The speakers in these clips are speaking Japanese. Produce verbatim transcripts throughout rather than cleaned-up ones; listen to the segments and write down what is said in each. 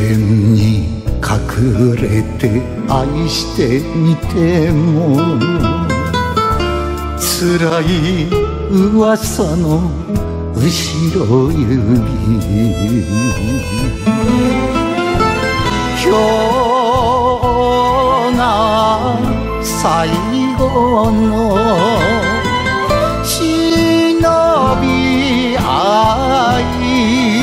天に隠れて愛してみても辛い噂の後ろ指今日が最後の忍び合い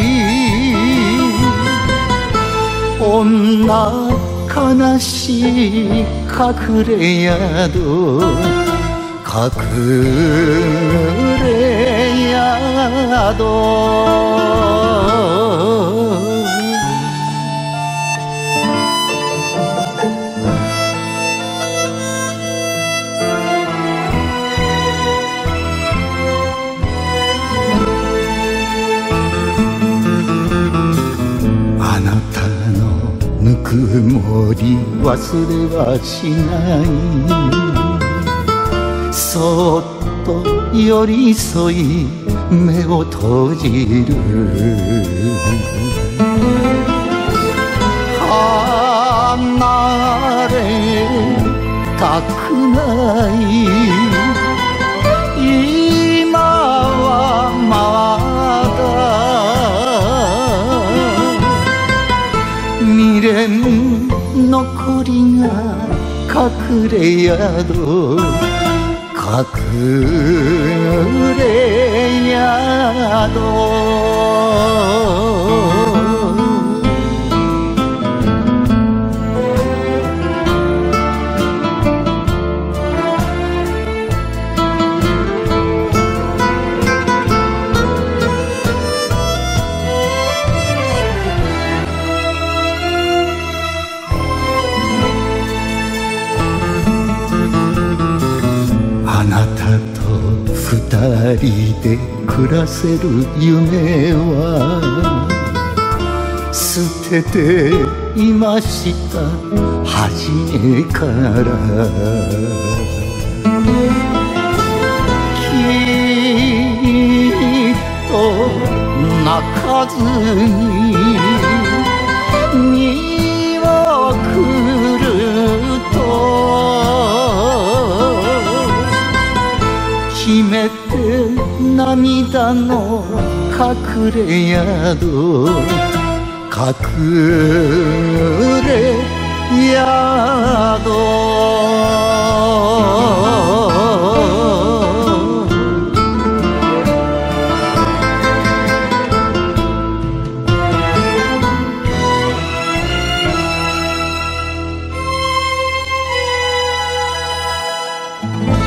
女悲しい隠れ宿隠れ宿あなたのぬくもり忘れはしないそっと寄り添い目を閉じる離れたくない今はまだ未練残りが隠れ宿隠れ宿あなたと二人で暮らせる夢は捨てていました初めからきっと泣かずに見送ると決めて涙の隠れ宿隠れ宿 「